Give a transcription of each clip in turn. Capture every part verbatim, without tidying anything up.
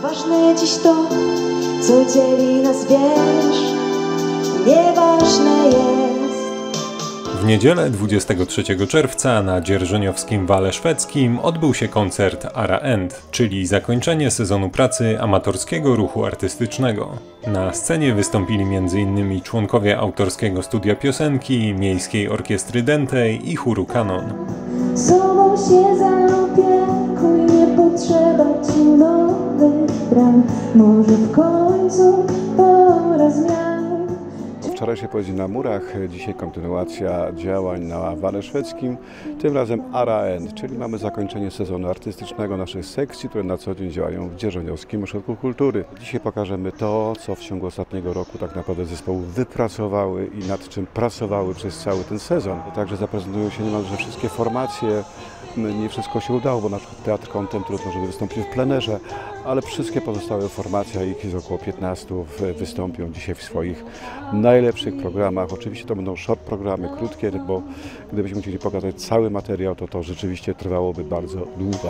Ważne dziś to, co dzieli nas, wiesz, nieważne jest. W niedzielę dwudziestego trzeciego czerwca na dzierżoniowskim Wale Szwedzkim odbył się koncert Ara End, czyli zakończenie sezonu pracy amatorskiego ruchu artystycznego. Na scenie wystąpili między innymi członkowie autorskiego studia piosenki, Miejskiej Orkiestry Dętej i chóru Kanon. Sobą się zaopiekuj, nie potrzeba ci nowych bram, może w końcu pora zmian. Wczoraj się powiedzi na murach, dzisiaj kontynuacja działań na Wale Szwedzkim, tym razem Ara End, czyli mamy zakończenie sezonu artystycznego naszych sekcji, które na co dzień działają w Dzierżoniowskim Ośrodku Kultury. Dzisiaj pokażemy to, co w ciągu ostatniego roku tak naprawdę zespoły wypracowały i nad czym pracowały przez cały ten sezon. Także zaprezentują się niemalże wszystkie formacje. Nie wszystko się udało, bo na przykład Teatr Kątem trudno, żeby wystąpić w plenerze, ale wszystkie pozostałe formacje, ich jest około piętnastu, wystąpią dzisiaj w swoich najlepszych programach. Oczywiście to będą short programy, krótkie, bo gdybyśmy chcieli pokazać cały materiał, to to rzeczywiście trwałoby bardzo długo.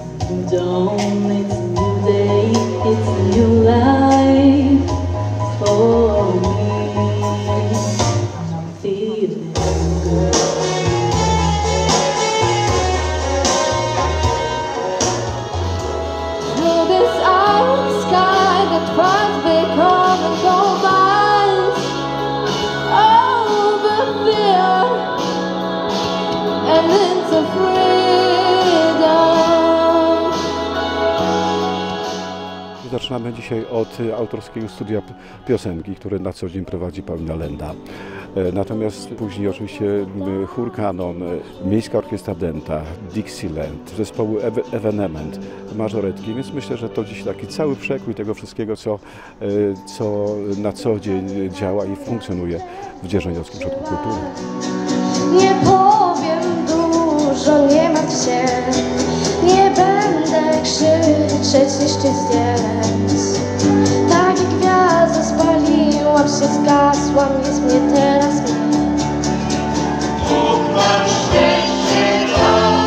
Zaczynamy dzisiaj od autorskiego studia piosenki, które na co dzień prowadzi Paulina Lenda. Natomiast później oczywiście chór Kanon, Miejska Orkiestra Dęta, Dixieland, zespoły Evenement, mażoretki, więc myślę, że to dziś taki cały przekrój tego wszystkiego, co, co na co dzień działa i funkcjonuje w Dzierżoniowskim Ośrodku Kultury. Nie powiem dużo, nie martw się, nie będę krzyczeć jeszcze zdjęć. Tak jak gwiazda spaliłam się, zgasłam, jest mnie teraz mniej. Bóg nam szczęście dał,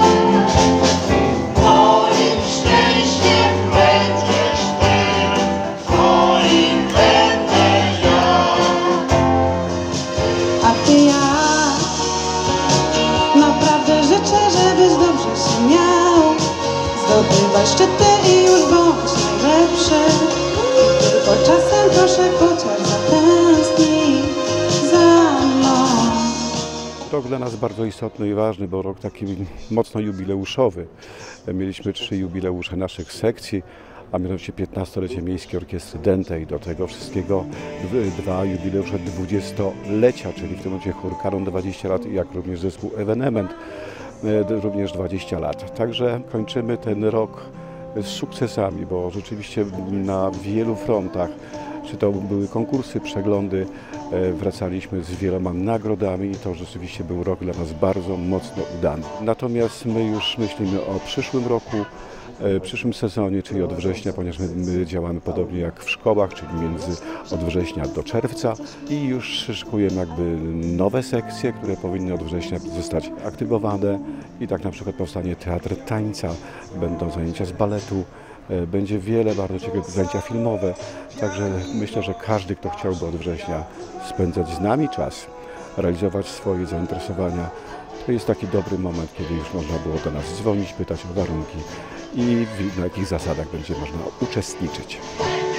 moim szczęściem będziesz ty, moim będę ja. A ty ja, naprawdę życzę, żebyś dobrze się miał. Zdobywaj szczyty i już bądź najlepszy. Tylko czasem proszę chociaż zatęsknij za mną. Rok dla nas bardzo istotny i ważny, bo rok taki mocno jubileuszowy. Mieliśmy trzy jubileusze naszych sekcji, a mianowicie piętnastolecie Miejskiej Orkiestry Dętej. Do tego wszystkiego dwa jubileusze dwudziestolecia, czyli w tym momencie chór Kanon dwadzieścia lat, jak również zespół Evenement również dwadzieścia lat. Także kończymy ten rok z sukcesami, bo rzeczywiście na wielu frontach, czy to były konkursy, przeglądy, wracaliśmy z wieloma nagrodami i to rzeczywiście był rok dla nas bardzo mocno udany. Natomiast my już myślimy o przyszłym roku, w przyszłym sezonie, czyli od września, ponieważ my, my działamy podobnie jak w szkołach, czyli między od września do czerwca i już szykujemy jakby nowe sekcje, które powinny od września zostać aktywowane i tak na przykład powstanie Teatr Tańca, będą zajęcia z baletu, będzie wiele bardzo ciekawych zajęcia filmowe, także myślę, że każdy, kto chciałby od września spędzać z nami czas, realizować swoje zainteresowania, to jest taki dobry moment, kiedy już można było do nas dzwonić, pytać o warunki i na jakich zasadach będzie można uczestniczyć.